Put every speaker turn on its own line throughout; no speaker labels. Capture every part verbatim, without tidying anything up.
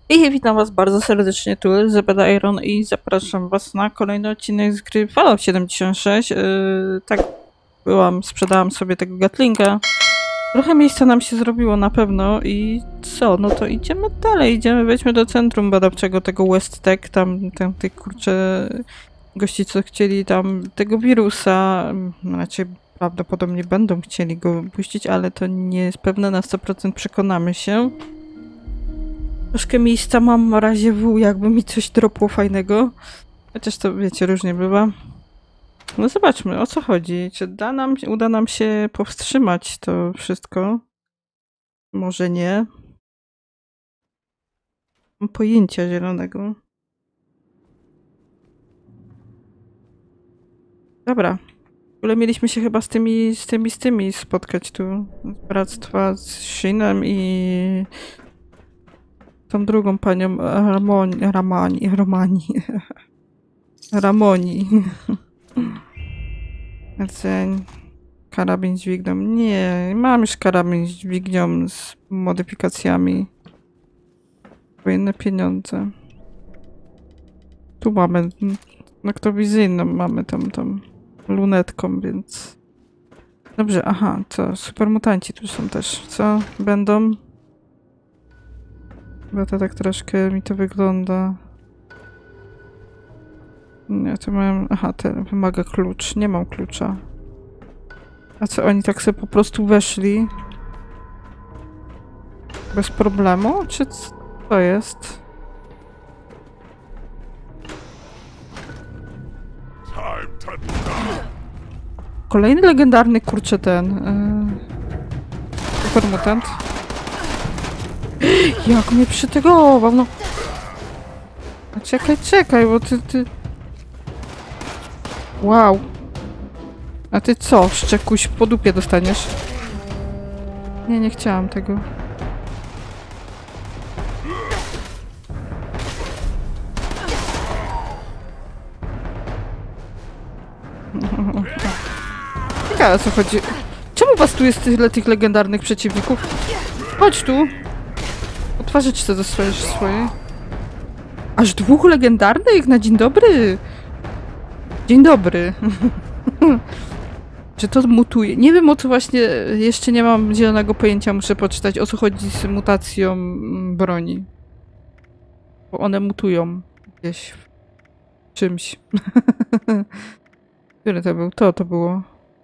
I witam was bardzo serdecznie, tu Elizabeth Iron i zapraszam was na kolejny odcinek z gry Fallout siedemdziesiąt sześć. Yy, tak, byłam, sprzedałam sobie tego Gatlinga. Trochę miejsca nam się zrobiło na pewno i co, no to idziemy dalej, idziemy, wejdźmy do centrum badawczego tego West Tech, tam, tam tych kurczę gości, co chcieli tam tego wirusa, raczej prawdopodobnie będą chcieli go puścić, ale to nie jest pewne, na sto procent przekonamy się. Troszkę miejsca mam na razie w, jakby mi coś dropło fajnego. Chociaż to, wiecie, różnie bywa. No zobaczmy, o co chodzi. Czy da nam, uda nam się powstrzymać to wszystko? Może nie. Mam pojęcia zielonego. Dobra. W ogóle mieliśmy się chyba z tymi, z tymi, z tymi spotkać tu. Z bractwa z Shinem i tą drugą panią Ramoni, Ramani, Romani. Ramoni. Rdzeń. Karabin z dźwignią. Nie, mam już karabin z dźwignią z modyfikacjami. Inne pieniądze. Tu mamy noktowizyjną, mamy tam tą lunetką, więc... Dobrze, aha, co? Supermutanci tu są też. Co? Będą? Bo to tak troszkę mi to wygląda. Nie, to mam... Aha, ten wymaga klucz. Nie mam klucza. A co, oni tak sobie po prostu weszli? Bez problemu? Czy co to jest? Kolejny legendarny, kurczę, ten... Yy... Supermutant. Jak mnie przytegował, no... A czekaj, czekaj, bo ty, ty... Wow. A ty co? Szczekuś po dupie dostaniesz? Nie, nie chciałam tego. Ciekawe, o co chodzi. Czemu was tu jest tyle tych legendarnych przeciwników? Chodź tu. Otwarzyczce dostajesz swoje. Aż dwóch legendarnych na dzień dobry. Dzień dobry. Czy to mutuje? Nie wiem, o co właśnie, jeszcze nie mam zielonego pojęcia, muszę poczytać, o co chodzi z mutacją broni. Bo one mutują gdzieś w czymś. Które to był? To to było.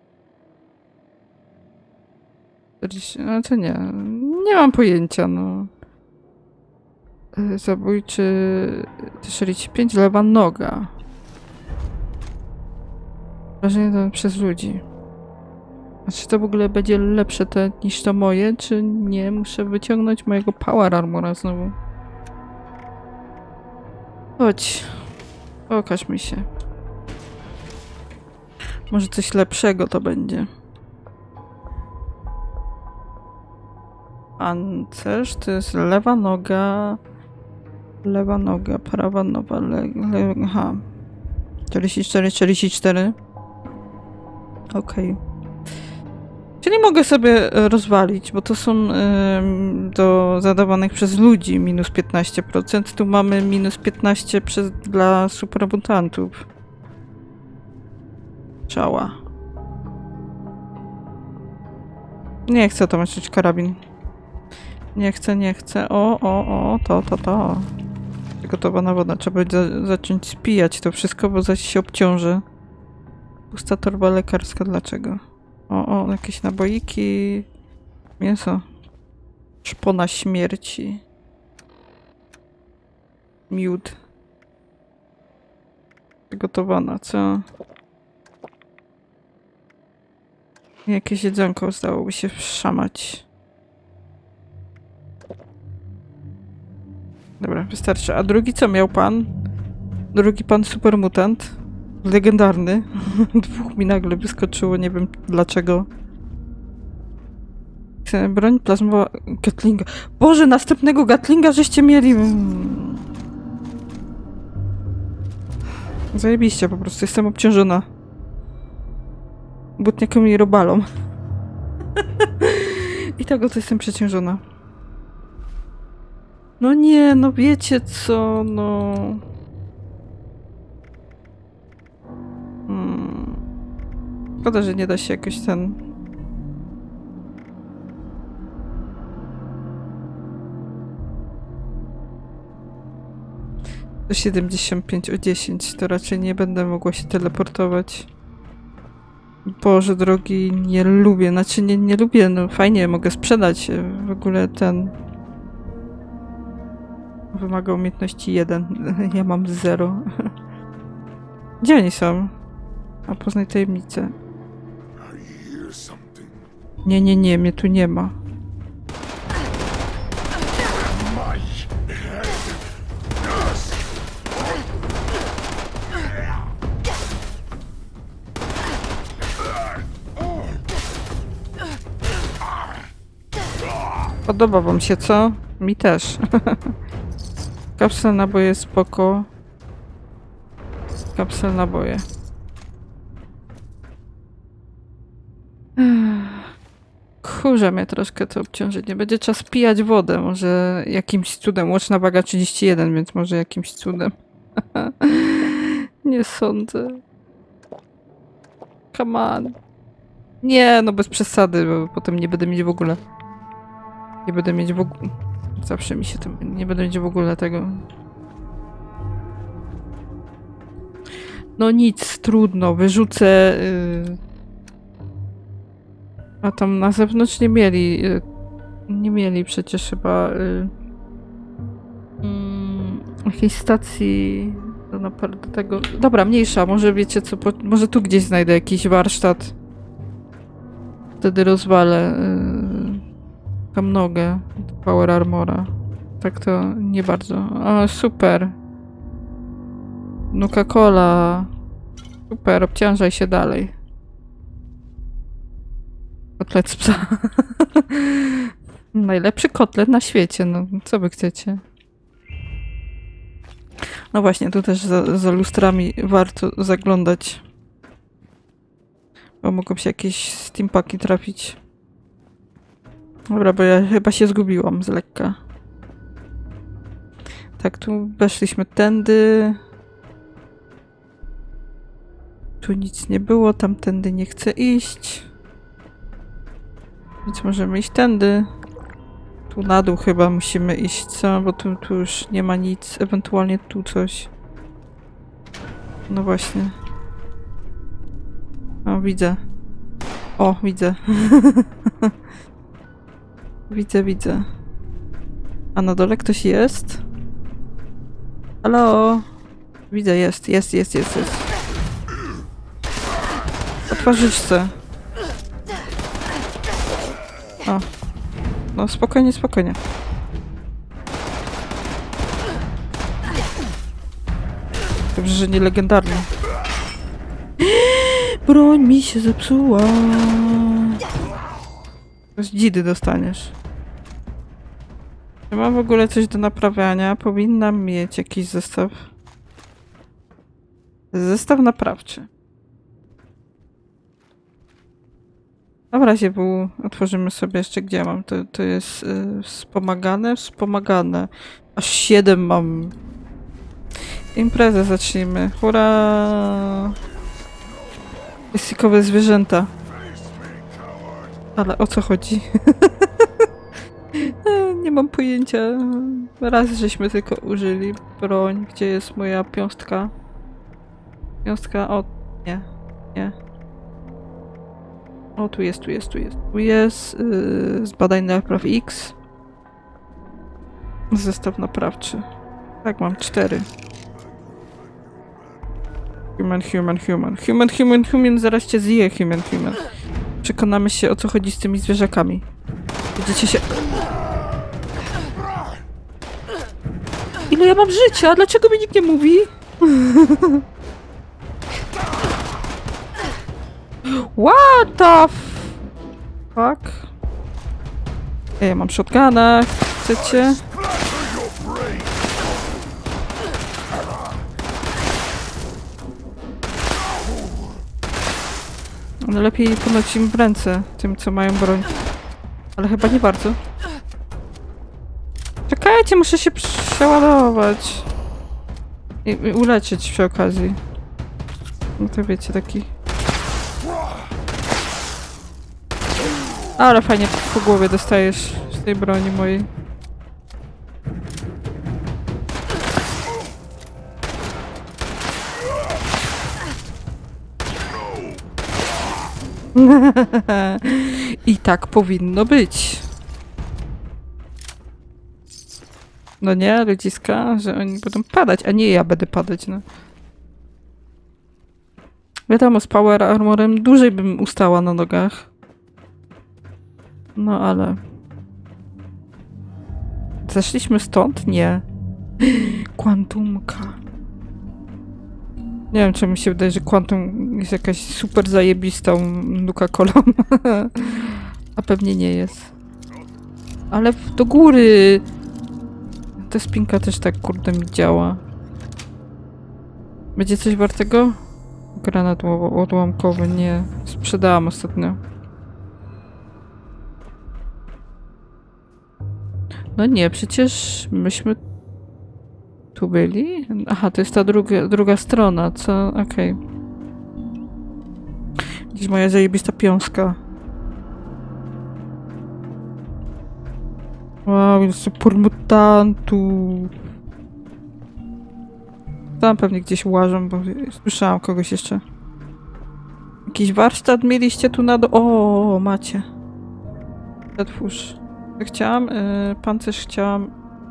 No to nie. Nie mam pojęcia, no. Zabójczy... czterdzieści pięć, lewa noga. Wrażenie to przez ludzi. A czy to w ogóle będzie lepsze te, niż to moje, czy nie? Muszę wyciągnąć mojego Power Armora znowu. Chodź. Pokaż mi się. Może coś lepszego to będzie. Pancerz to jest lewa noga. Lewa noga, prawa noga, le, le, aha. czterdzieści cztery, czterdzieści cztery. Okej. Okay. Czyli mogę sobie rozwalić, bo to są ym, do zadawanych przez ludzi minus piętnaście procent. Tu mamy minus piętnaście przez, dla supermutantów. Czała. Nie chcę to myśleć karabin. Nie chcę, nie chcę. O, o, o, to, to, to. Przygotowana woda. Trzeba będzie za zacząć spijać to wszystko, bo zaś się obciąży. Pusta torba lekarska. Dlaczego? O, o, jakieś naboiki. Mięso. Szpona śmierci. Miód. Przygotowana, co? Jakieś jedzonko zdałoby się wszamać. Dobra, wystarczy. A drugi co miał pan? Drugi pan supermutant. Legendarny. Dwóch mi nagle wyskoczyło, nie wiem dlaczego. Broń plazmowa Gatlinga. Boże, następnego Gatlinga żeście mieli! Zajebiście, po prostu jestem obciążona. Butniaką i robalą. I tego to jestem przeciążona. No nie, no wiecie co, no... Hmm. Szkoda, że nie da się jakoś ten... sto siedemdziesiąt pięć o dziesięć, to raczej nie będę mogła się teleportować. Boże drogi, nie lubię, znaczy nie, nie lubię, no fajnie, mogę sprzedać w ogóle ten... Wymaga umiejętności jeden, ja mam zero. Gdzie oni są? A poznaj tajemnicę. Nie, nie, nie, mnie tu nie ma. Podoba wam się, co? Mi też. Kapsel naboje spoko. Kapsel naboje. Kurza mnie troszkę to obciążenie. Będzie czas pijać wodę. Może jakimś cudem. Łączna waga trzydzieści jeden, więc może jakimś cudem. Nie sądzę. Come on. Nie, no bez przesady, bo potem nie będę mieć w ogóle. Nie będę mieć w ogóle. Zawsze mi się to. Nie będę mieć w ogóle tego. No nic, trudno. Wyrzucę. Yy... A tam na zewnątrz nie mieli. Yy... Nie mieli przecież chyba. Yy... Yy... Jakiejś stacji. Do, do tego. Dobra, mniejsza. Może wiecie co. Po... Może tu gdzieś znajdę jakiś warsztat. Wtedy rozwalę. Yy... Tam nogę. Power Armora. Tak to nie bardzo. O, super. Nuka-Cola. Super, obciążaj się dalej. Kotlet z psa. Najlepszy kotlet na świecie, no co wy chcecie? No właśnie, tu też za, za lustrami warto zaglądać. Bo mogą się jakieś steampaki trafić. Dobra, bo ja chyba się zgubiłam z lekka. Tak, tu weszliśmy tędy. Tu nic nie było, tamtędy nie chcę iść. Więc możemy iść tędy. Tu na dół chyba musimy iść, co? Bo tu, tu już nie ma nic. Ewentualnie tu coś. No właśnie. O, widzę. O, widzę. Widzę, widzę. A na dole ktoś jest? Halo? Widzę, jest, jest, jest, jest, jest. Otworzyćce. O. No spokojnie, spokojnie. Dobrze, że nie legendarny. Broń mi się zepsuła. Z dzidy dostaniesz. Czy mam w ogóle coś do naprawiania? Powinnam mieć jakiś zestaw. Zestaw naprawczy. A w razie był, otworzymy sobie jeszcze, gdzie mam. To, to jest y, wspomagane, wspomagane. Aż siedem mam. Imprezę zacznijmy. Hurra! Plastikowe zwierzęta. Ale o co chodzi? Nie mam pojęcia. Raz żeśmy tylko użyli broń. Gdzie jest moja piąstka? Piąstka, o, nie, nie. O, tu jest, tu jest, tu jest. Tu jest. Yy, zbadaj napraw X. Zestaw naprawczy. Tak, mam cztery. Human, human, human. Human, human, human. Zaraz cię zje, human, human. Przekonamy się, o co chodzi z tymi zwierzakami. Będziecie się... Ile ja mam życia? Dlaczego mi nikt nie mówi? What the fuck? Ej, ja mam shotguna. Chcecie? No lepiej podać im w ręce, tym co mają broń. Ale chyba nie bardzo. Czekajcie, muszę się przeładować. I, i uleczyć przy okazji. No to wiecie, taki... Ale fajnie po głowie dostajesz z tej broni mojej. I tak powinno być. No nie, ludziska, że oni będą padać, a nie ja będę padać, no. Wiadomo, z Power Armorem dłużej bym ustała na nogach. No ale... Zeszliśmy stąd? Nie. Kwantumka. Nie wiem, czy mi się wydaje, że Quantum jest jakaś super zajebistą Nuka-Colą. A pewnie nie jest. Ale do góry! Ta spinka też tak kurde mi działa. Będzie coś wartego? Granat odłamkowy, nie. Sprzedałam ostatnio. No nie, przecież myśmy tu byli? Aha, to jest ta druga, druga strona, co? Okej. Okay. Gdzieś moja zajebista piąska. Wow, jest super mutantów. Tam pewnie gdzieś łażą, bo słyszałam kogoś jeszcze. Jakiś warsztat mieliście tu na do... O, macie. Otwórz. Chciałam, yy, pancerz chciałam...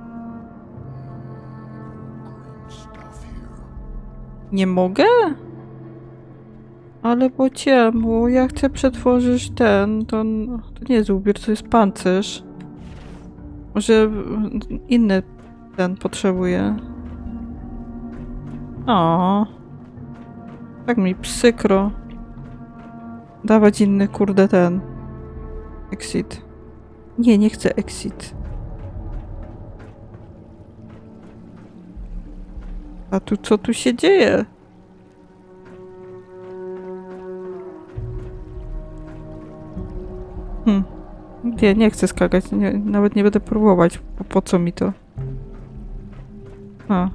Nie mogę? Ale bo cię, bo ja chcę przetworzyć ten, to, to nie jest ubiór, to jest pancerz. Może inny ten potrzebuje. O, tak mi przykro. Dawać inny, kurde, ten. Exit. Nie, nie chcę exit. A tu co tu się dzieje? Hm. Nie, nie chcę skakać. Nie, nawet nie będę próbować. Po, po co mi to? A.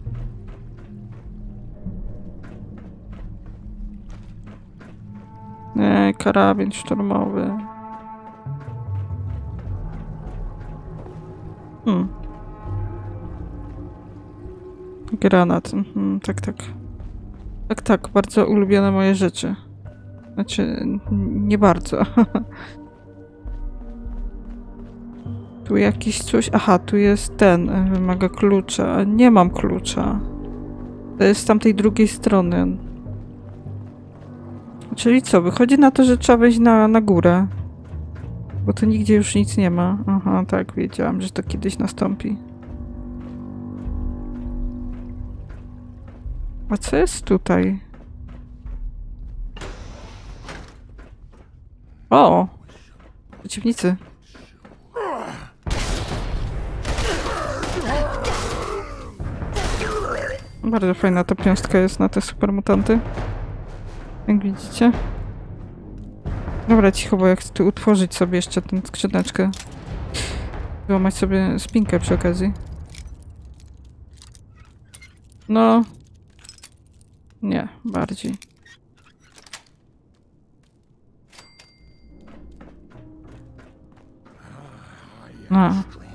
Nie, karabin szturmowy. Hmm. Granat. Mhm, tak, tak. Tak, tak. Bardzo ulubione moje rzeczy. Znaczy, nie bardzo. Tu jakiś coś... Aha, tu jest ten. Wymaga klucza. Nie mam klucza. To jest z tamtej drugiej strony. Czyli co? Wychodzi na to, że trzeba wejść na, na górę. Bo tu nigdzie już nic nie ma. Aha, tak. Wiedziałam, że to kiedyś nastąpi. A co jest tutaj? O! Przeciwnicy. Bardzo fajna ta piąstka jest na te supermutanty. Jak widzicie. Dobra, cicho, bo ja chcę tu utworzyć sobie jeszcze tę skrzyneczkę. Wyłamać sobie spinkę przy okazji. No. Nie, bardziej. A.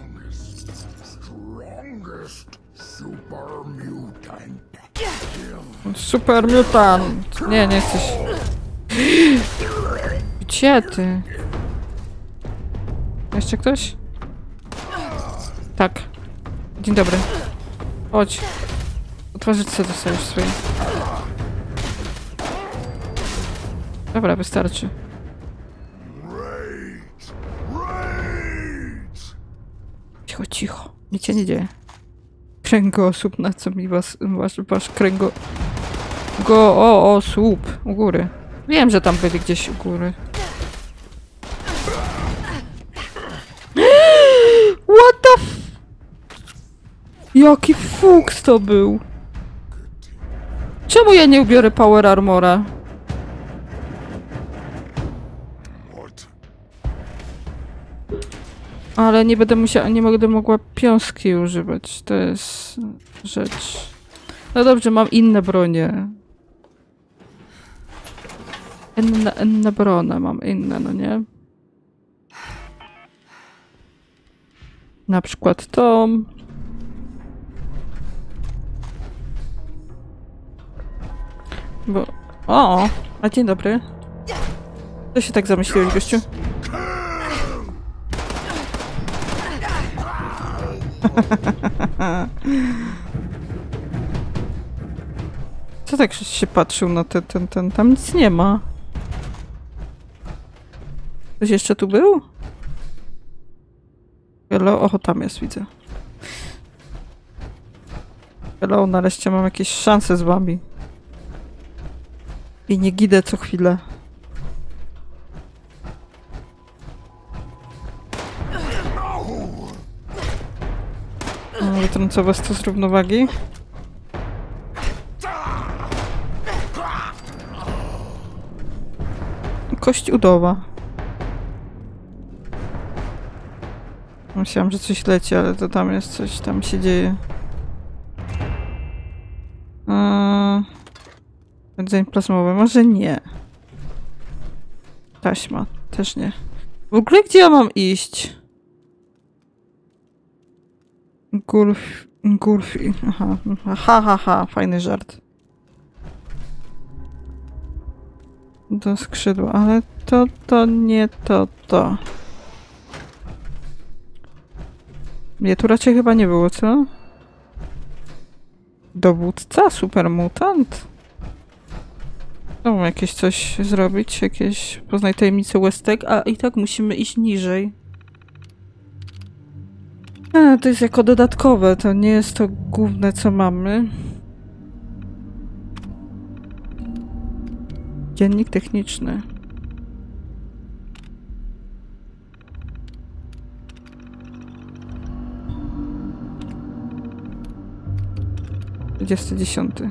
Super mutant! Nie, nie jesteś... Gdzie ty? Jeszcze ktoś? Tak. Dzień dobry. Chodź. Otworzyć co dostajesz swoje. Dobra, wystarczy. Cicho, cicho. Nic się nie dzieje. Kręgosłup, na co mi was, wasz, wasz kręgo... Go, o, o, słup. U góry. Wiem, że tam byli gdzieś u góry. What the f... Jaki fuks to był? Czemu ja nie ubiorę Power Armora? Ale nie będę musiała, nie będę mogła piąski używać. To jest rzecz. No dobrze, mam inne bronie. Inne, inne brone mam, inne, no nie? Na przykład tą. Bo... O! A dzień dobry. Co się tak zamyśliłeś, gościu? Co tak się patrzył na ten, ten, ten? Tam nic nie ma. Ktoś jeszcze tu był? Hello? Oho, tam jest, widzę. Hello, nareszcie mam jakieś szanse z wami. I nie gidę co chwilę. No, wytrącę was to z równowagi. Kość udowa. Myślałam, że coś leci, ale to tam jest coś, tam się dzieje. Eee, rdzeń plazmowy, może nie. Taśma, też nie. W ogóle gdzie ja mam iść? Gulf... Gulfi. Aha, ha, ha, ha, fajny żart. Do skrzydła, ale to, to nie to, to. Mnie tu raczej chyba nie było, co? Dowódca? Super mutant? No, jakieś coś zrobić, jakieś... Poznaj tajemnicę Westek, a i tak musimy iść niżej. A, to jest jako dodatkowe, to nie jest to główne, co mamy. Dziennik techniczny. dwudziesty dziesiąty.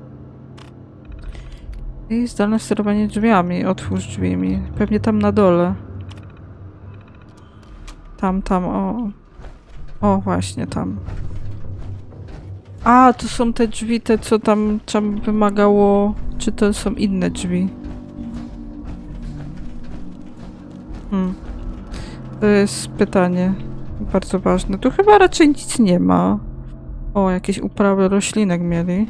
I zdalne sterowanie drzwiami. Otwórz drzwiami. Pewnie tam na dole. Tam, tam, o. O, właśnie tam. A, to są te drzwi, te co tam, tam wymagało... Czy to są inne drzwi? Hmm. To jest pytanie. Bardzo ważne. Tu chyba raczej nic nie ma. O, jakieś uprawy roślinek mieli.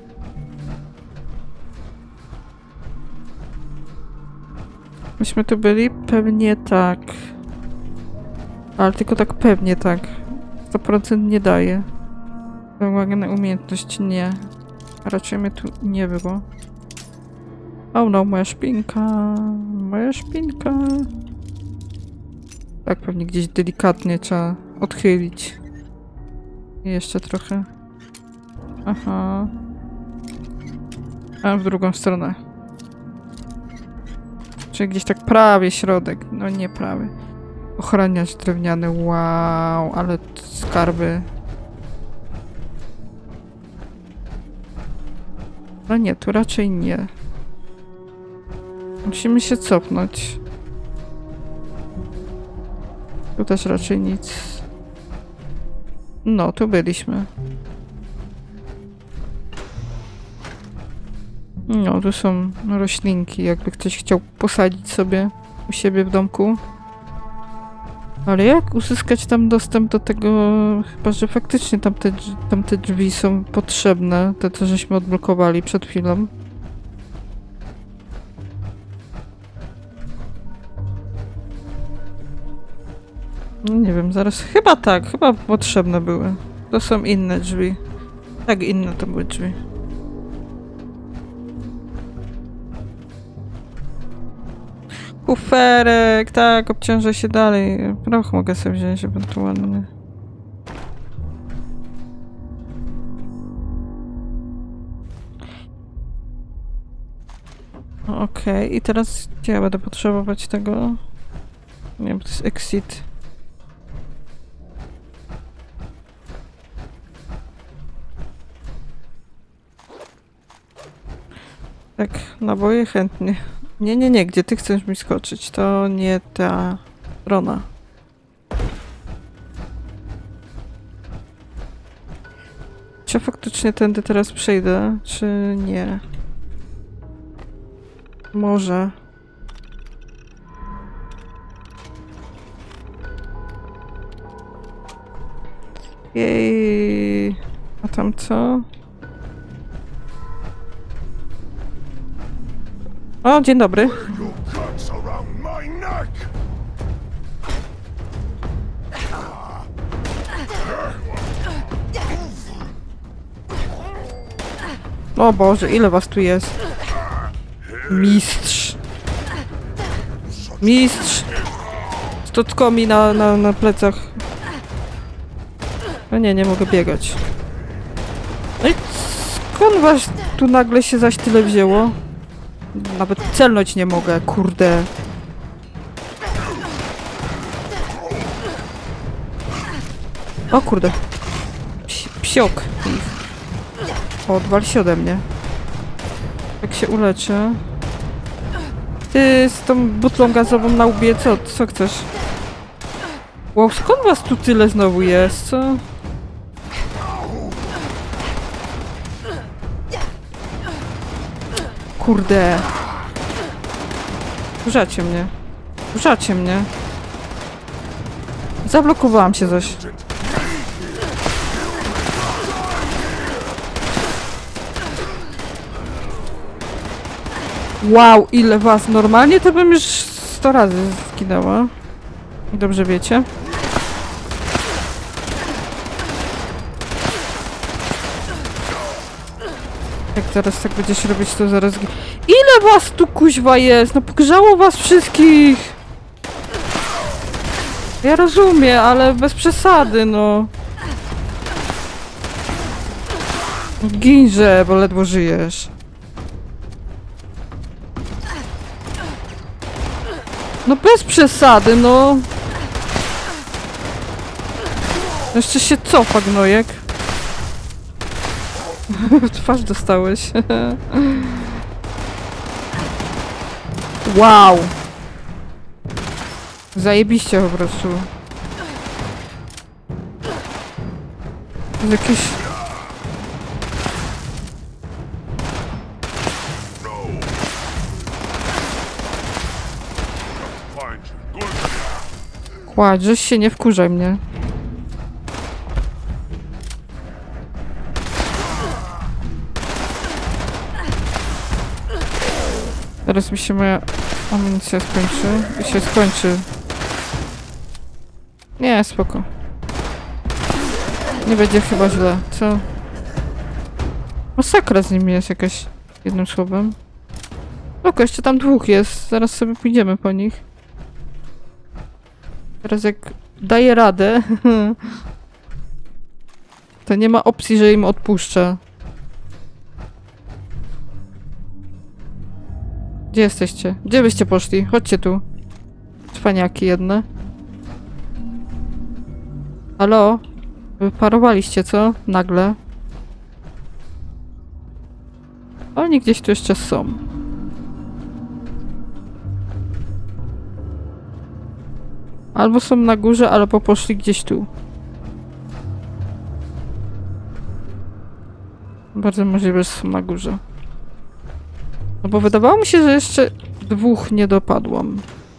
Myśmy tu byli? Pewnie tak. Ale tylko tak pewnie tak. sto procent nie daje. Wymagana umiejętność nie. Raczej mnie tu nie było. O no, moja szpinka. Moja szpinka. Tak, pewnie gdzieś delikatnie trzeba odchylić. I jeszcze trochę. Aha. A w drugą stronę. Czyli gdzieś tak prawie środek. No nie prawie. Ochraniacz drewniany. Wow, ale skarby. No nie, tu raczej nie. Musimy się cofnąć. Tu też raczej nic. No, tu byliśmy. No, tu są roślinki, jakby ktoś chciał posadzić sobie u siebie w domku. Ale jak uzyskać tam dostęp do tego? Chyba, że faktycznie tamte, tamte drzwi są potrzebne. Te, co żeśmy odblokowali przed chwilą. No nie wiem, zaraz... Chyba tak, chyba potrzebne były. To są inne drzwi. Tak, inne to były drzwi. Kuferek, tak, obciążę się dalej. Proch mogę sobie wziąć ewentualnie. Okej, okay. I teraz gdzie ja będę potrzebować tego? Nie wiem, to jest exit. Tak, naboje chętnie. Nie, nie, nie, gdzie ty chcesz mi skoczyć? To nie ta strona. Czy faktycznie tędy teraz przejdę, czy nie? Może. Jej. A tam co? O, dzień dobry. O Boże, ile was tu jest? Mistrz. Mistrz. Z tockami na, na, na plecach. No nie, nie mogę biegać. No i skąd was tu nagle się zaś tyle wzięło? Nawet celnąć nie mogę, kurde. O kurde. Psi psiok. Odwal się ode mnie. Jak się uleczę. Ty z tą butlą gazową na łbie, co, co chcesz? Wow, skąd was tu tyle znowu jest, co? Kurde. Burzacie mnie. Burzacie mnie. Zablokowałam się zaś. Wow, ile was normalnie, to bym już sto razy zginęła. Dobrze wiecie. Jak zaraz tak będziesz robić, to zaraz... Ile was tu kuźwa jest? No pogrzało was wszystkich! Ja rozumiem, ale bez przesady, no. Ginże, bo ledwo żyjesz. No bez przesady, no. Jeszcze się cofa, gnojek. W twarz dostałeś. Wow. Zajebiście po prostu. Jakieś... Kładź, żeś się nie wkurzaj mnie. Teraz mi się moja amunicja skończy. I się skończy. Nie, spoko. Nie będzie chyba źle, co? Masakra z nimi jest jakaś, jednym słowem. Spoko, jeszcze tam dwóch jest. Zaraz sobie pójdziemy po nich. Teraz jak daję radę, to nie ma opcji, że im odpuszczę. Gdzie jesteście? Gdzie byście poszli? Chodźcie tu. Cwaniaki jedne. Halo? Wyparowaliście, co? Nagle. Oni gdzieś tu jeszcze są. Albo są na górze, albo poszli gdzieś tu. Bardzo możliwe, że są na górze. No bo wydawało mi się, że jeszcze dwóch nie dopadłam.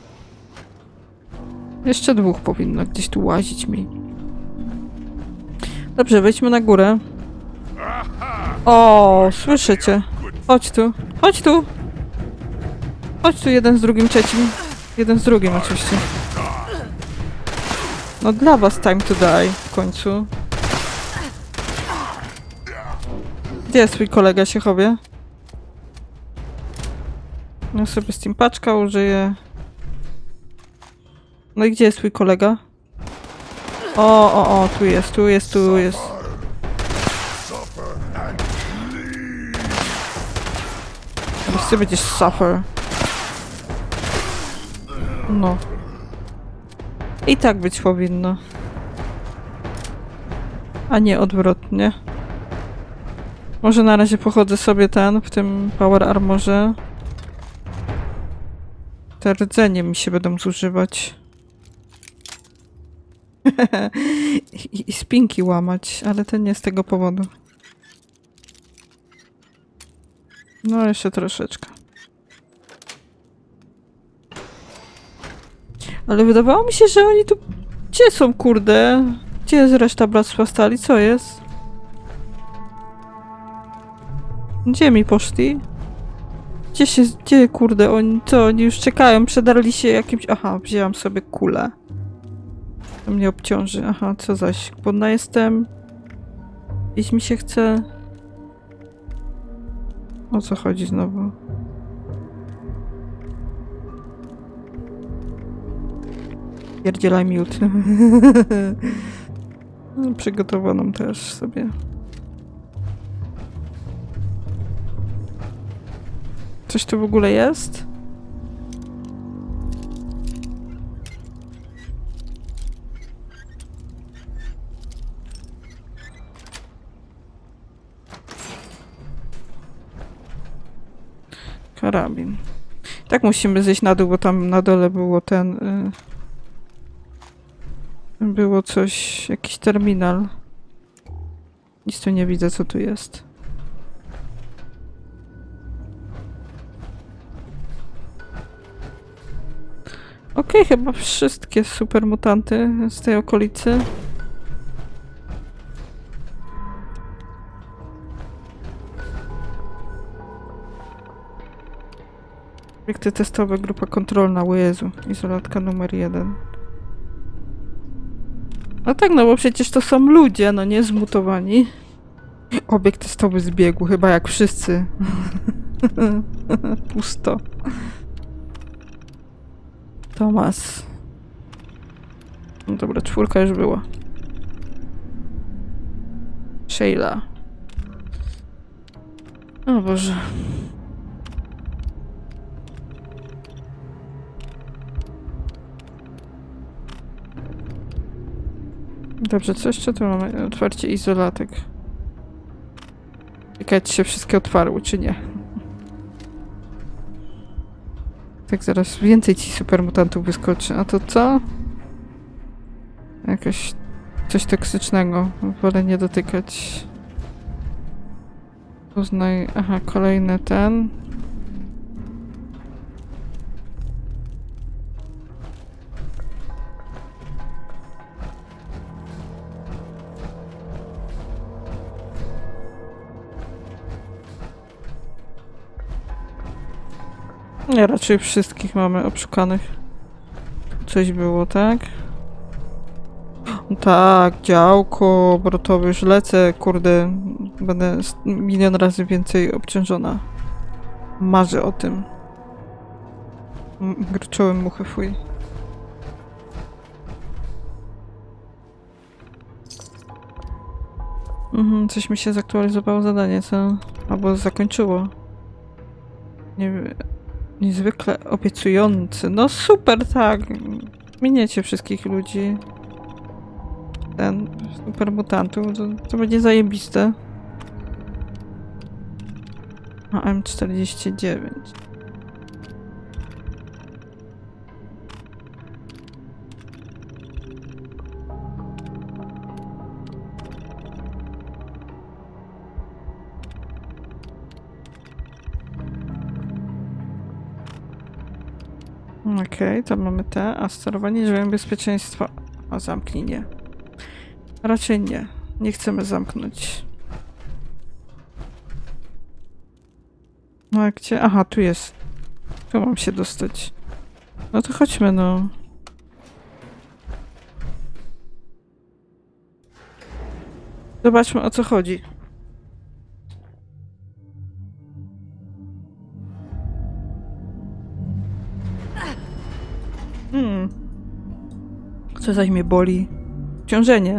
Jeszcze dwóch powinno gdzieś tu łazić mi. Dobrze, wejdźmy na górę. O, słyszycie? Chodź tu, chodź tu! Chodź tu, jeden z drugim, trzecim. Jeden z drugim oczywiście. No dla was time to die w końcu. Gdzie jest twój kolega, się chowie? Ja sobie Steam paczka użyję. No i gdzie jest twój kolega? O, o, o, tu jest, tu jest, tu jest. Teraz ty będziesz suffer. No. I tak być powinno. A nie odwrotnie. Może na razie pochodzę sobie ten, w tym Power Armorze. Te rdzenie mi się będą zużywać. I, I spinki łamać, ale to nie z tego powodu. No, jeszcze troszeczkę. Ale wydawało mi się, że oni tu... Gdzie są, kurde? Gdzie jest reszta Bractwa Stali? Co jest? Gdzie mi poszli? Gdzie się... Gdzie, kurde, oni... Co? Oni już czekają, przedarli się jakimś... Aha, wzięłam sobie kulę. To mnie obciąży. Aha, co zaś? Głodna jestem. Jeśli mi się chce... O co chodzi znowu? Pierdzielaj miód. Przygotowaną też sobie. Coś tu w ogóle jest? Karabin. Tak musimy zejść na dół, bo tam na dole było ten... Y było coś... jakiś terminal. Nic tu nie widzę, co tu jest. Okej, okay, chyba wszystkie supermutanty z tej okolicy. Obiekty testowe, grupa kontrolna, o Jezu. Izolatka numer jeden. No tak, no bo przecież to są ludzie, no nie zmutowani. Obiekt testowy zbiegł, chyba jak wszyscy. Pusto. Tomas. No dobra, czwórka już była. Sheila. O Boże. Dobrze, co jeszcze tu mamy? Otwarcie izolatek. Ciekawe, czy się wszystkie otwarły, czy nie. Tak, zaraz więcej ci supermutantów wyskoczy. A to co? Jakaś... coś toksycznego. Wolę nie dotykać. Uznaj... Aha, kolejny ten. Nie, raczej wszystkich mamy obszukanych. Coś było, tak? Tak, działko obrotowe, już lecę, kurde. Będę milion razy więcej obciążona. Marzę o tym. Gruczołem muchy, fuj. Mhm, coś mi się zaktualizowało zadanie, co? Albo zakończyło. Nie wiem. Niezwykle obiecujący. No super, tak. Miniecie wszystkich ludzi. Ten super mutantów. To, to będzie zajebiste. A M czterdzieści dziewięć. Okej, okay, to mamy te. A sterowanie drzwiami bezpieczeństwa. A zamknij nie. Raczej nie. Nie chcemy zamknąć. No a gdzie? Aha, tu jest. Tu mam się dostać. No to chodźmy, no. Zobaczmy, o co chodzi. Hmm. Co zaś mnie boli? Ciążenie.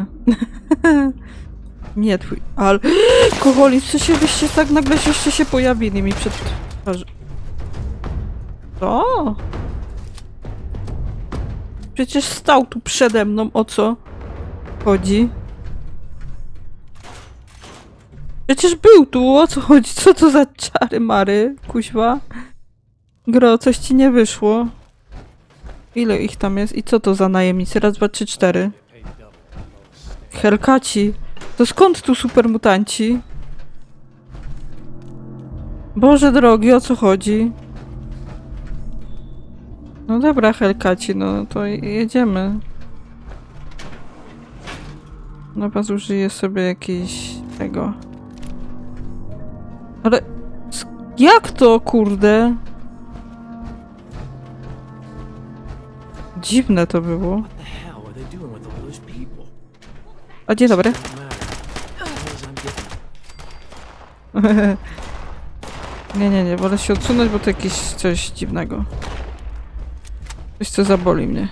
Nie twój... Ale... Kocholi, co się wyście tak nagle się jeszcze się pojawili mi przed twarzy. Co? Przecież stał tu przede mną, o co chodzi? Przecież był tu, o co chodzi? Co to za czary mary, kuźwa? Gro, coś ci nie wyszło. Ile ich tam jest? I co to za najemnicy? Raz, dwa, trzy, cztery. Hellcati. To skąd tu supermutanci? Boże drogi, o co chodzi? No dobra, Hellcaci, no to jedziemy. No was użyję sobie jakiejś tego. Ale jak to, kurde? Dziwne to było. A dzień dobry. Nie, nie, nie, wolę się odsunąć, bo to jakieś coś dziwnego. Coś, co zaboli mnie.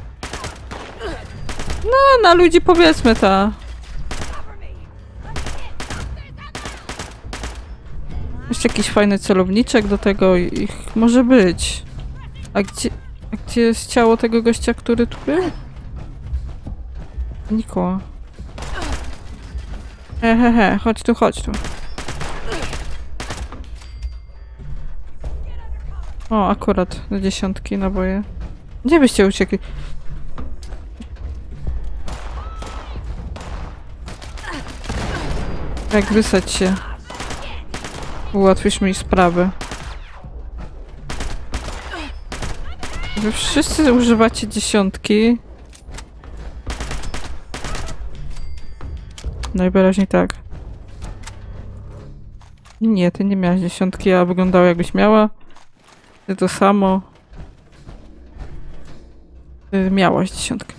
No, na ludzi powiedzmy ta. Jeszcze jakiś fajny celowniczek do tego ich może być. A gdzie, a gdzie jest ciało tego gościa, który tu był? Nikogo. Hehehe, chodź tu, chodź tu. O, akurat do dziesiątki naboje. Gdzie byście uciekli? Jak wysać się. Ułatwisz mi sprawę. Wy wszyscy używacie dziesiątki. Najwyraźniej tak. Nie, ty nie miałaś dziesiątki, a wyglądało jakbyś miała. Ty to samo. Ty miałaś dziesiątkę.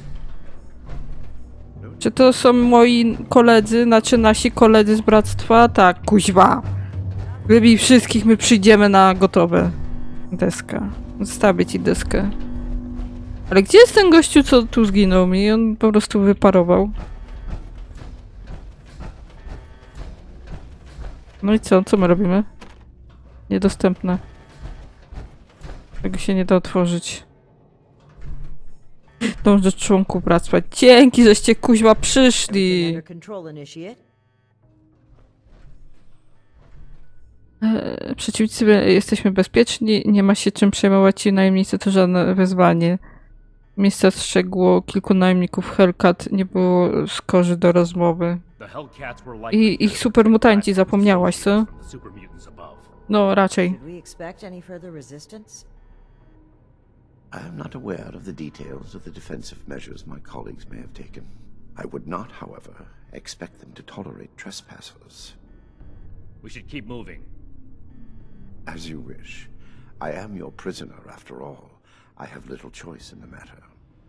Czy to są moi koledzy, znaczy nasi koledzy z bractwa? Tak, kuźwa. Wybij wszystkich, my przyjdziemy na gotowe. Deska. Zostawię ci deskę. Ale gdzie jest ten gościu, co tu zginął mi? On po prostu wyparował. No i co? Co my robimy? Niedostępne. Tego się nie da otworzyć. Dąż do członków bractwa. Dzięki, żeście kuźwa przyszli! Eee, przeciwnicy, jesteśmy bezpieczni, nie ma się czym przejmować i najemnicy to żadne wezwanie. Miejsca strzegło kilku najemników Hellcat, nie było skorzy do rozmowy. I ich supermutanci, zapomniałaś, co? No, raczej.
I am not aware of the details of the defensive measures my colleagues may have taken. I would not, however, expect them to tolerate trespassers.
We should keep moving.
As you wish. I am your prisoner, after all. I have little choice in the matter.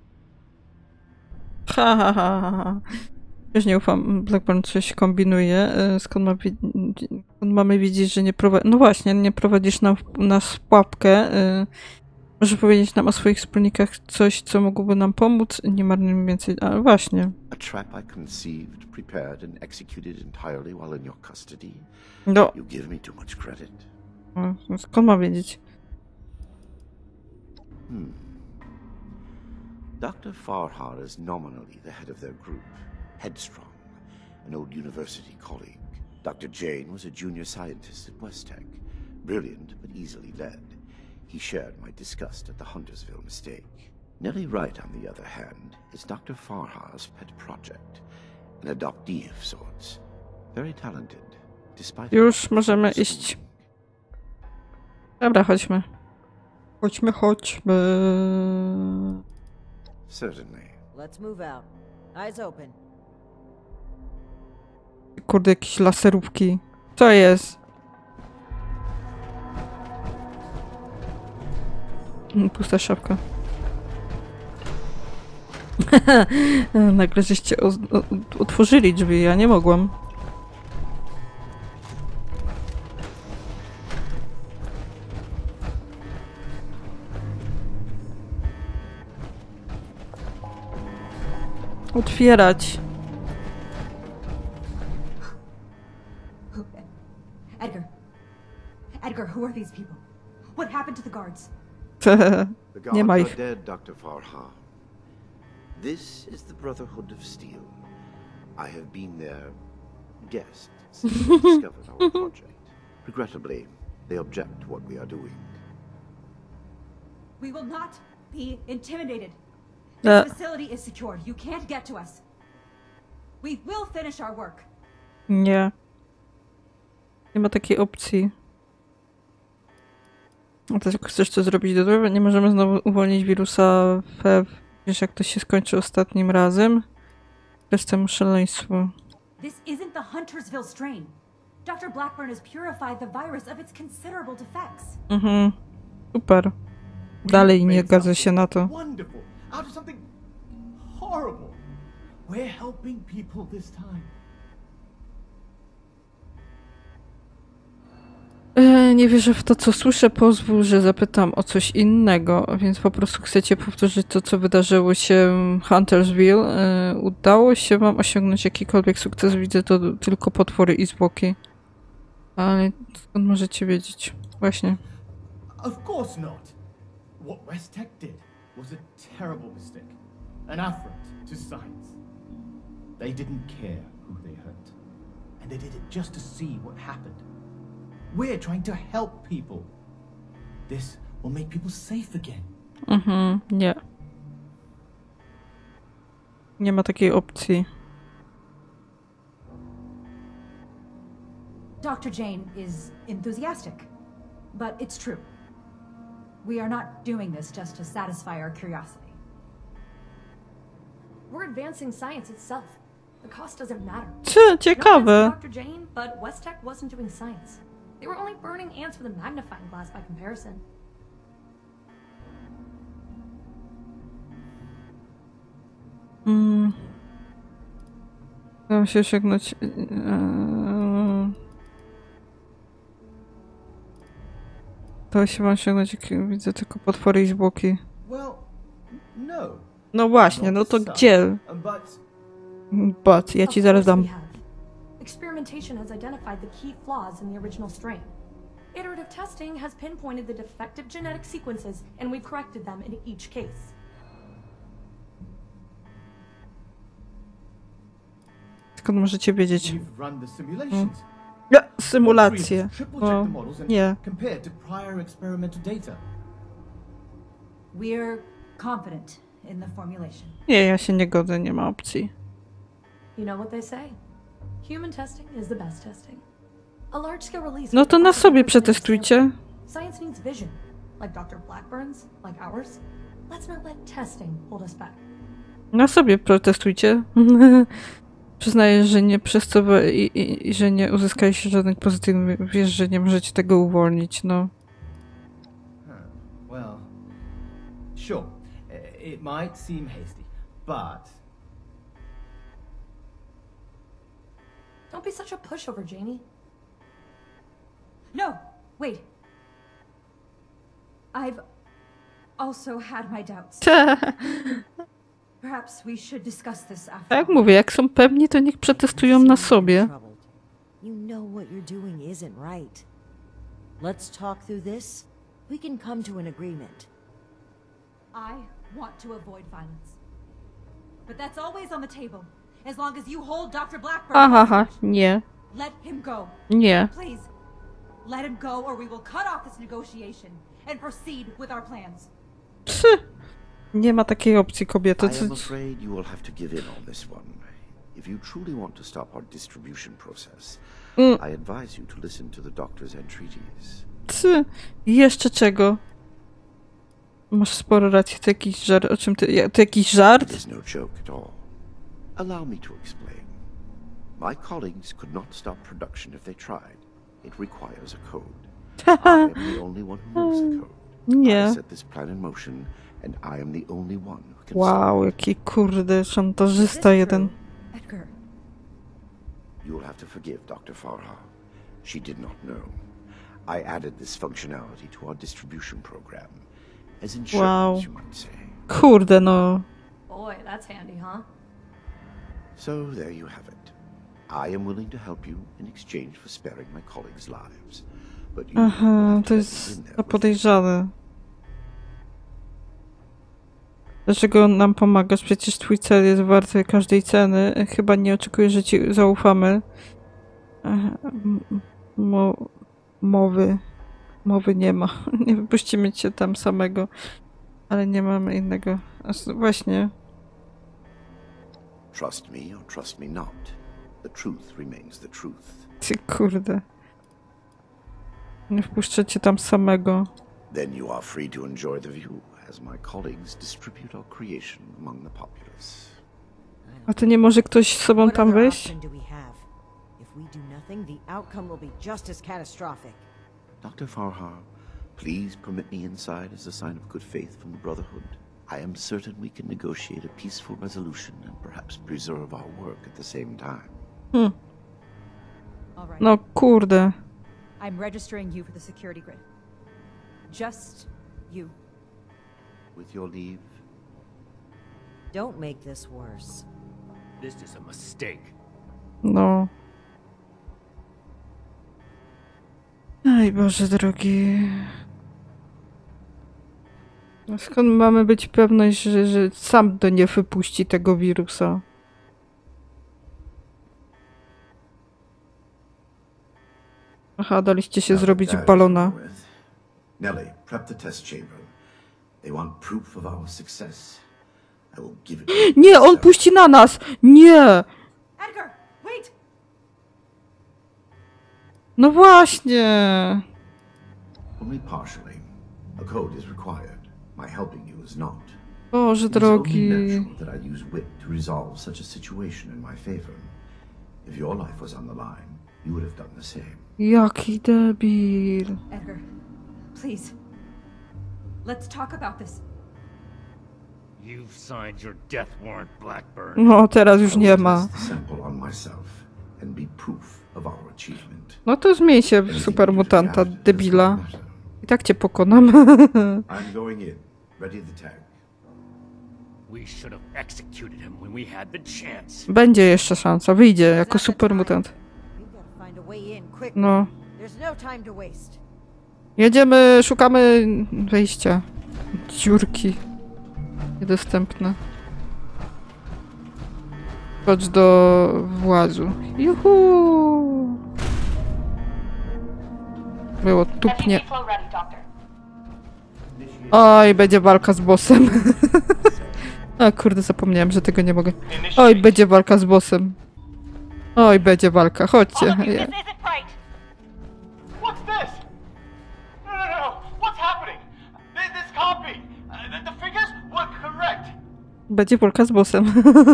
Ha, ha, ha, ha. Już nie ufam, Blackburn coś kombinuje. Skąd, ma skąd mamy wiedzieć, że nie prowadzisz... No właśnie, nie prowadzisz nam na pułapkę. Może powiedzieć nam o swoich wspólnikach coś, co mogłoby nam pomóc? Nie marnujmy więcej... A właśnie.
A trap I conceived, prepared and executed entirely while in your custody.
No.
You give me too much credit.
O, skąd ma wiedzieć?
Hmm. Doctor Farhar is nominally the head of their group, Headstrong, an old university colleague. Doctor Jane was a junior scientist at Westtech, brilliant but easily led. He shared my disgust at the Huntersville mistake. Nellie Wright, on the other hand, is Doctor Farhar's pet project, an adoptee of sorts. Very talented, despite...
Już możemy iść. Dobra, chodźmy. Chodźmy, chodźmy.
Certainly.
Let's move out. Eyes open.
Kurde, jakieś laserówki. Co jest? Pusta szafka. Nagle żeście otworzyli drzwi, ja nie mogłam. Otwierać.
Edgar. Edgar, who are these people? What happened to the guards?
The
Nie ma
gods
ich.
are dead, Doctor Farha. This is the Brotherhood of Steel. I have been their guest since they discovered our project. Regrettably, they object to what we are doing.
We will not be intimidated.
Uh.
This facility is secure. You can't get to us. We will finish our work.
Nie. Nie ma takiej opcji. A ty jak chcesz to zrobić do dobra? Nie możemy znowu uwolnić wirusa w... Wiesz, jak to się skończy ostatnim razem? Przez temu szaleństwu.
This isn't the Huntersville strain. Doctor Blackburn has purified the virus of its considerable defects.
Mhm. Super. Dalej nie zgadzę się na to.
Wonderful. Out of something horrible. We're helping people this time.
E, nie wierzę w to, co słyszę. Pozwól, że zapytam o coś innego. Więc po prostu chcecie powtórzyć to, co wydarzyło się w Huntersville. E, udało się wam osiągnąć jakikolwiek sukces? Widzę to tylko potwory i zwłoki. Ale skąd możecie wiedzieć? Właśnie.
Of course not. What West Tech did was a terrible mistake. An affront to science. They didn't care who they hurt. And they did it just to see what happened. We're trying to help people. This will make people safe again.
Mhm, nie. Nie ma takiej opcji.
Doctor Jane is enthusiastic, but it's true. We are not doing this just to satisfy our curiosity.
We're advancing science itself. The cost doesn't matter.
Cie,
No
ciekawe.
offense to Doctor Jane, but West Tech wasn't doing science. They were only burning ants with a magnifying glass by comparison.
Mm. Udało się osiągnąć... Eee... Udało się wam osiągnąć, jak widzę, tylko potwory i zwłoki.
Well, no.
No właśnie, no to gdzie?
But
But, ja ci
Of
zaraz
course
dam.
we have. Experimentation has identified the key flaws in the original strain. Iterative testing has pinpointed the defective genetic sequences, and we've corrected them in each case.
Skąd możecie wiedzieć?
we've run the simulations.
Ja, symulacje.
Triple check
No,
the models and
nie.
compared to prior experimental data.
We're confident in the formulation.
Nie, ja się nie godzę, nie ma opcji.
You know what they say? Human testing is the best testing. A large-scale release.
No to na sobie przetestujcie.
Science needs vision, like Doctor Blackburn's, like ours. Let's not let testing hold us back.
Na sobie przetestujcie. Przyznaję, że nie przez to, bo i, i, i że nie uzyskaliście żadnych pozytywnych, wiesz, że nie możecie tego uwolnić, no.
Huh. Well, sure. Uh, It might seem hasty, but
Don't be such a pushover, Janie.
No, wait. I've also had my doubts. Perhaps we should discuss this after.
Tak jak mówię, jak są pewni, to niech przetestują na sobie.
You know what you're doing isn't right. Let's talk through this. We can come to an agreement.
I want to avoid violence. But that's always on the table. As long as you hold Doctor Blackburn.
Aha, aha, nie,
Let him go.
nie.
Please. Let him go or we will cut off this negotiation and proceed with our plans.
Psy. Nie ma takiej opcji, kobieto.
I
Co...
am afraid you will have to give in on this one. If you truly want to stop our distribution process,
Mm.
I advise you to listen to the doctor's entreaties.
Psy. Jeszcze czego? Masz sporo racji, to jakiś żart. O czym ty... ja- To jakiś
It
żart?
is no joke at all. Allow me to explain. My colleagues could not stop production if they tried. It requires a code. I am the only one who knows the code.
Nie.
I set this plan in motion, and I am the only one who can
Wow,
stop it.
jaki kurde szantażysta jeden.
Edgar.
You will have to forgive Doctor Farha. She did not know. I added this functionality to our distribution program. As insurance,
Wow.
you might say.
Kurde no.
Boy, that's handy, huh?
So there you have it. I am willing to help you in exchange for sparing my colleagues' lives. But you will
Aha,
have
to
to let me
jest
in there
to
with
podejrzane. Dlaczego nam pomagasz? Przecież twój cel jest warty każdej ceny. Chyba nie oczekujesz, że ci zaufamy. Aha, m- Mo mowy. Mowy nie ma. Nie wypuścimy cię tam samego. Ale nie mamy innego. A s- Właśnie.
Trust me or trust me not. The truth remains the truth.
Ty kurde. Nie wpuszczę cię tam samego.
Then you are free to enjoy the view, as my colleagues distribute our creation among the populace.
A to nie może ktoś z sobą
What
tam
other
wejść?
option do we have? If we do nothing, the outcome will be just as catastrophic.
Doctor Farhar, please permit me inside as a sign of good faith from the Brotherhood. I am certain we can negotiate a peaceful resolution and perhaps preserve our work at the same time.
Hmm.
All right.
No kurde.
I'm registering you for the security grid. Just you.
With your leave,
Don't make this worse.
This is a mistake.
No. Aj Boże drogi. No skąd mamy być pewność, że, że sam do nie wypuści tego wirusa? Aha, daliście się zrobić balona.
Nelly, prep the test chamber. They want proof of our success. I will give it.
Nie, on puści na nas! Nie!
Edgar, wait!
No właśnie!
Only partially. A code is required. My helping you is not.
Boże
It is only
drogi.
natural that I use wit to resolve such a situation in my favor. If your life was on the line, you would have done the same.
Jaki debil.
Edgar, please. Let's talk about this.
You've signed your death warrant, Blackburn.
No, teraz już
I will
nie ma.
test the sample on myself and be proof of our achievement.
No to zmień się w super mutanta, debila. I tak cię pokonam.
I'm going in. Ready the tag.
We should have executed him when we had the chance.
Będzie jeszcze szansa, wyjdzie jako super mutant.
We've got to find a way in quick.
No.
There's no time to waste.
Jedziemy, szukamy wejścia. Dziurki. Niedostępne. Chodź do włazu. Juhu! Było tupnie. Oj, będzie walka z bossem. A kurde, zapomniałem, że tego nie mogę. Oj, będzie walka z bossem. Oj, będzie walka, chodźcie.
This
Ja-
isn't right. What's this? No, no, no. What's happening? This, this can't be. Uh, the, the figures were correct.
Będzie walka z bossem.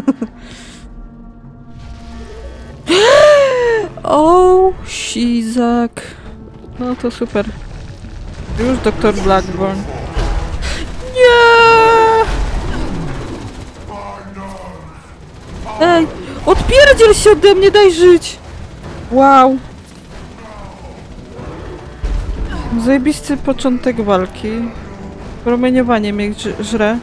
O, Shizak. No to super. Już doktor Blackburn. Nie! Ej, odpierdziel się ode mnie, daj żyć! Wow. Zajebisty początek walki. Promieniowanie mnie ż- żre.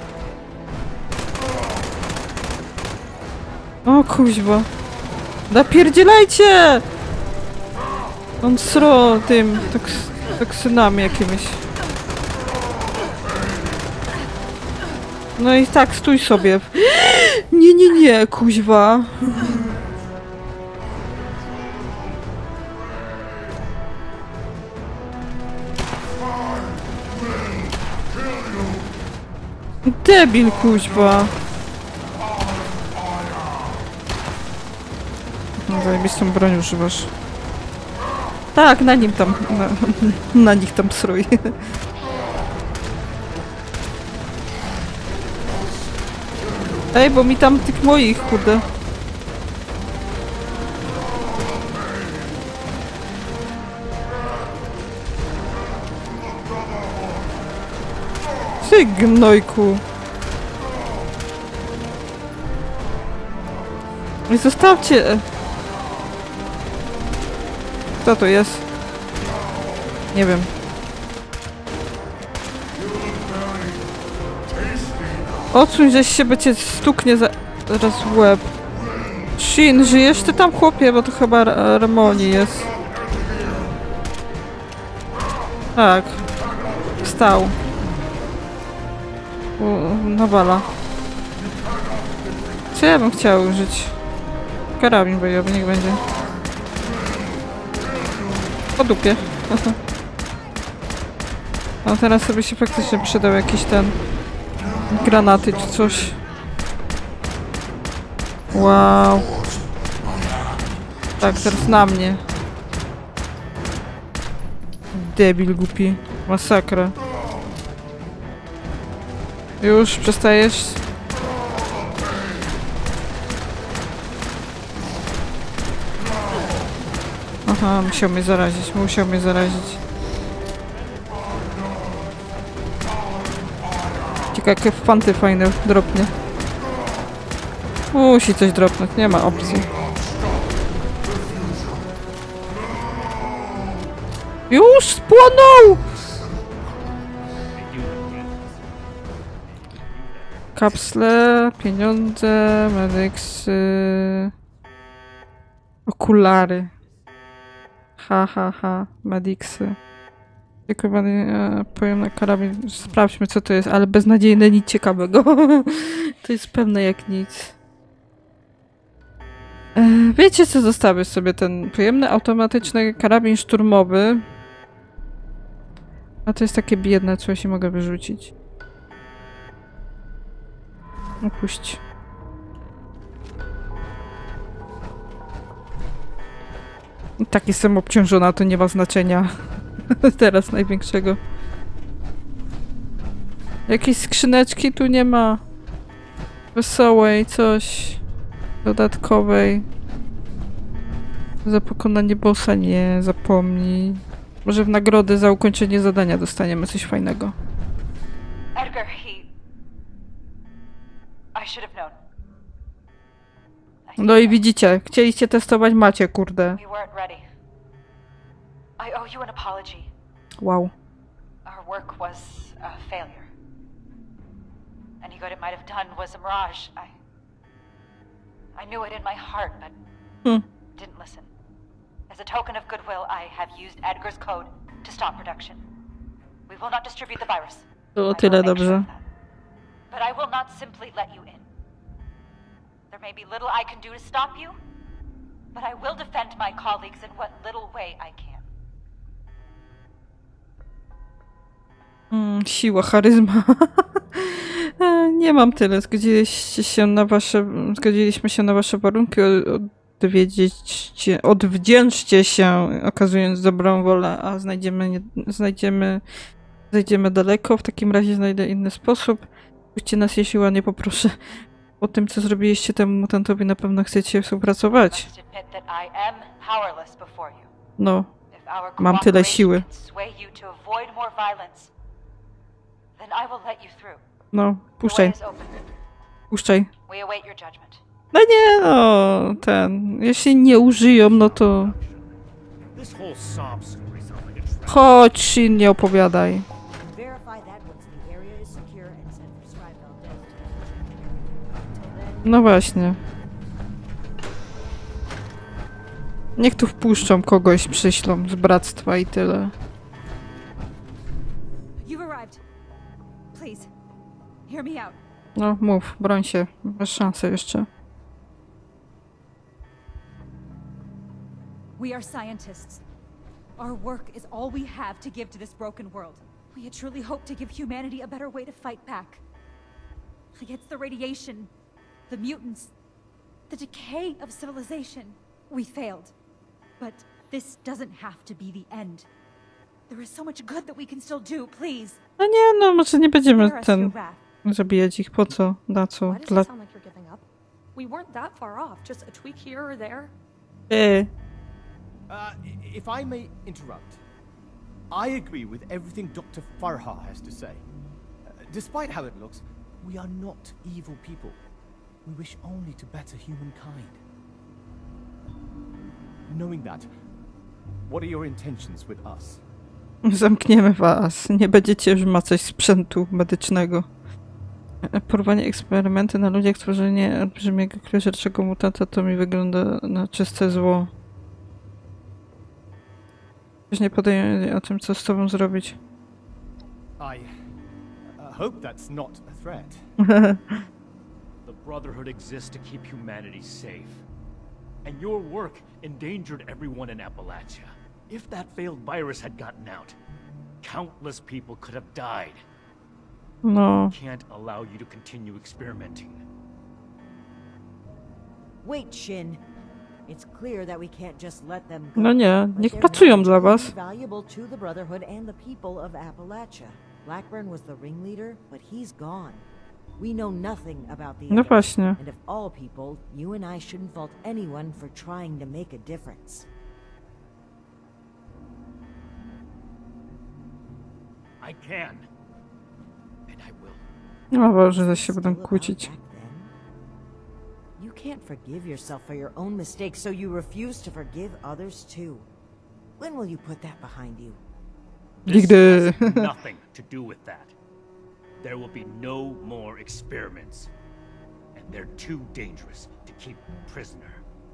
O kuźwa. Napierdzielajcie! On sro tym toks toksynami jakimiś. No i tak, stój sobie. Nie, nie, nie, kuźwa. Debil, kuźwa. No, zajebistą broń używasz. Tak, na nim tam, na, na nich tam srój. Ej, bo mi tam tych moich, kurde. Ty gnojku. I zostawcie. Kto to jest? Nie wiem. Odsuń, żeś się, bo cię stuknie za... zaraz w łeb. Shin, żyjesz ty tam, chłopie? Bo to chyba Ra- Ramoni jest. Tak. Wstał. U, nawala. Co ja bym chciał użyć? Karabin bojowy, niech będzie. Po dupie. A teraz sobie się faktycznie przydał jakiś ten... granaty czy coś. Wow. Tak, teraz na mnie. Debil głupi. Masakra. Już przestajesz? Aha, musiał mnie zarazić, musiał mnie zarazić. Ciekawe, jakie fanty fajne dropnie. Musi coś dropnąć, nie ma opcji. Już spłonął! Kapsle, pieniądze, medicsy, okulary. Ha, ha, ha, medicsy. Dziękuję, pojemny karabin. Sprawdźmy, co to jest, ale beznadziejne, nic ciekawego. To jest pewne jak nic. E, wiecie co, zostawię sobie ten pojemny, automatyczny karabin szturmowy. A to jest takie biedne coś i mogę wyrzucić. Opuść. I tak jestem obciążona, to nie ma znaczenia. Teraz największego. Jakiejś skrzyneczki tu nie ma. Wesołej, coś. Dodatkowej. Za pokonanie bossa nie zapomnij. Może w nagrodę za ukończenie zadania dostaniemy coś fajnego.
Edgar, he... I should have known.
No i widzicie, chcieliście testować, macie, kurde.
We weren't ready. I owe you an apology.
Wow.
Our work was a failure. Any good it might have done was a mirage. I... I knew it in my heart, but
Hmm.
didn't listen. As a token of goodwill, I have used Edgar's code to stop production. We will not distribute the virus.
To o
I
tyle
will make sure
dobrze.
of that. But I will not simply let you in. There may be little I can do to stop you, but I will defend my colleagues in what little way I can.
Mm, siła, charyzma. Nie mam tyle. Zgodziliście się na wasze, zgodziliśmy się na wasze warunki. Odwiedzicie, odwdzięczcie się, okazując dobrą wolę, a znajdziemy, nie, znajdziemy, zajdziemy daleko. W takim razie znajdę inny sposób. Puśćcie nas, jeśli ładnie poproszę. Po tym, co zrobiliście temu mutantowi, na pewno chcecie współpracować. No, mam tyle siły. No, puszczaj. Puszczaj. No nie, no, ten. Jeśli nie użyją, no to... Chodź, Shin, nie opowiadaj. No właśnie. Niech tu wpuszczą kogoś, przyślą z bractwa i tyle. No, mów, broń się. Masz szansę jeszcze.
We are scientists. Our work is all we have to give to this broken world. We truly hope to give humanity a better way to fight back. Against the radiation, the mutants, the decay of civilization. We failed. But this doesn't have to be the end. There is so much good that we can still do, please.
No nie, no może nie będziemy ten... zabijać ich. Po co? Na co? Dla...
We weren't that far off. Just a tweak here or there.
Eee.
Uh, if I may interrupt, I agree with everything Doctor Farha has to say. Uh, despite how it looks, we are not evil people. We wish only to better humankind. Knowing that, what are your intentions with us?
Zamkniemy was. Nie będziecie już macać sprzętu medycznego. Porwanie eksperymenty na ludziach, stworzenie olbrzymiego klerzerczego mutanta to mi wygląda na czyste zło. Już nie podaję o tym, co z tobą zrobić.
I uh, hope that's not a threat.
The Brotherhood exists to keep humanity safe. And your work endangered everyone in Appalachia. If that failed virus had gotten out, countless people could have died.
No.
We can't allow you to continue experimenting.
Wait, Shin. It's clear that we can't just let them go.
No nie, niech pracują dla was.
Valuable to the Brotherhood and the people of Appalachia. Blackburn was the ringleader, but he's gone. We know nothing about the
No
others.
właśnie.
And of all people, you and I shouldn't fault anyone for trying to make a difference.
I can. And I will.
O Boże, że się
Still
będą
about
kłócić.
back then? You can't forgive yourself for your own mistakes, so you refuse to forgive others too. When will you put that behind you?
This
Nigdy.
has nothing to do with that. There will be no more experiments. And they're too dangerous to keep prisoner.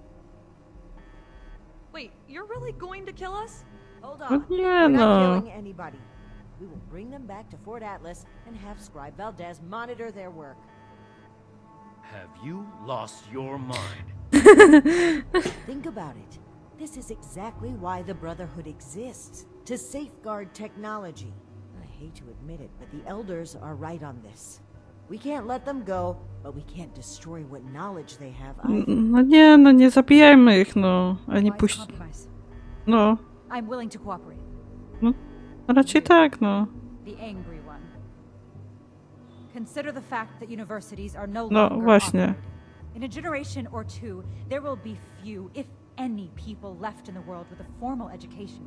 Wait, you're really going to kill us?
Hold
No
on.
nie
We're not
no.
killing anybody. We will bring them back to Fort Atlas and have Scribe Valdez monitor their work.
Have you lost your mind?
Think about it. This is exactly why the Brotherhood exists. To safeguard technology. I hate to admit it, but the Elders are right on this. We can't let them go, but we can't destroy what knowledge they have either.
No nie, no nie zabijajmy ich, no. Ani
Wise
puść...
compromise.
No.
I'm willing to cooperate.
No. Raczej tak, no.
The angry one. Consider the fact that universities are no
No,
longer
właśnie.
operating. In a generation or two, there will be few, if any, people left in the world with a formal education.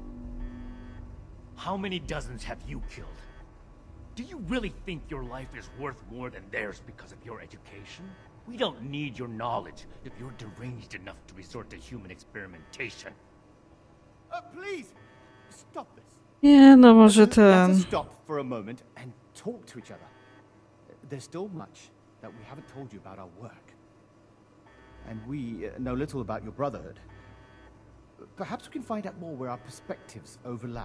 How many dozens have you killed? Do you really think your life is worth more than theirs because of your education? We don't need your knowledge if you're deranged enough to resort to human experimentation.
Uh, please, stop this.
Nie, no może
Let
ten...
us stop for a moment and talk to each other. There's still much that we haven't told you about our work. And we uh, know little about your Brotherhood. Perhaps we can find out more where our perspectives overlap.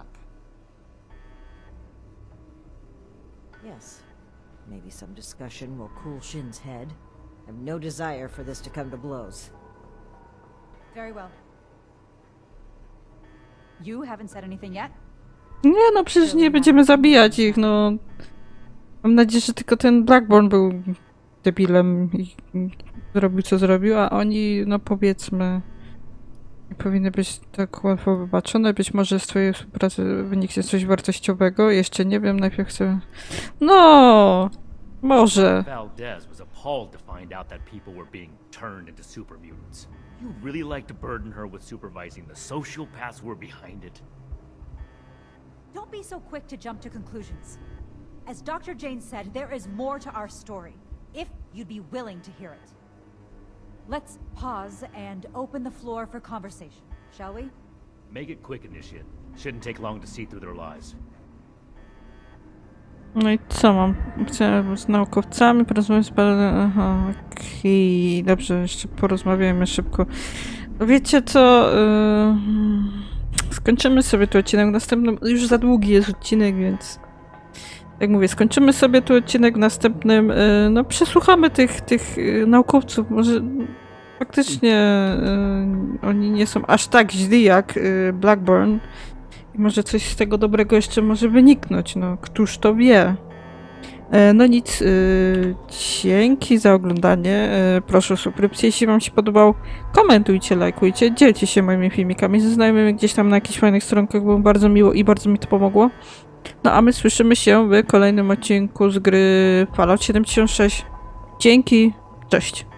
Yes. Maybe some discussion will cool Shin's head. I have no desire for this to come to blows.
Very well. You haven't said anything yet?
Nie, no przecież nie będziemy zabijać ich, no. Mam nadzieję, że tylko ten Blackburn był debilem i i zrobił co zrobił, a oni, no powiedzmy, nie powinny być tak łatwo wybaczone. Być może z twojej współpracy wyniknie coś wartościowego. Jeszcze nie wiem, najpierw chcę... No! Może.
Valdez was appalled to find out that people were being turned into super mutants. You'd really like to burden her with supervising the sociopaths who were behind it?
Don't be so quick to jump to conclusions. As Doctor Jane said, there is more to our story, if you'd be willing to hear it. Let's pause and open the floor for conversation, shall we?
Make it quick, Initiate. Shouldn't take long to see through their lies.
No i co mam? Chcę z naukowcami porozmawiać z badaczami. Aha, okej. Dobrze, jeszcze porozmawiajmy szybko. Wiecie co? Yy... Skończymy sobie tu odcinek. Następnym. Już za długi jest odcinek, więc. Jak mówię, skończymy sobie tu odcinek w następnym. Yy, no, przesłuchamy tych, tych yy, naukowców. Może faktycznie yy, oni nie są aż tak źli jak yy, Blackburn. I może coś z tego dobrego jeszcze może wyniknąć, no któż to wie. E, no nic, yy, dzięki za oglądanie, yy, proszę o subskrypcję, jeśli wam się podobał, komentujcie, lajkujcie, dzielcie się moimi filmikami ze znajomymi gdzieś tam na jakichś fajnych stronkach, było bardzo miło i bardzo mi to pomogło. No a my słyszymy się w kolejnym odcinku z gry Fallout siedemdziesiąt sześć. Dzięki, cześć.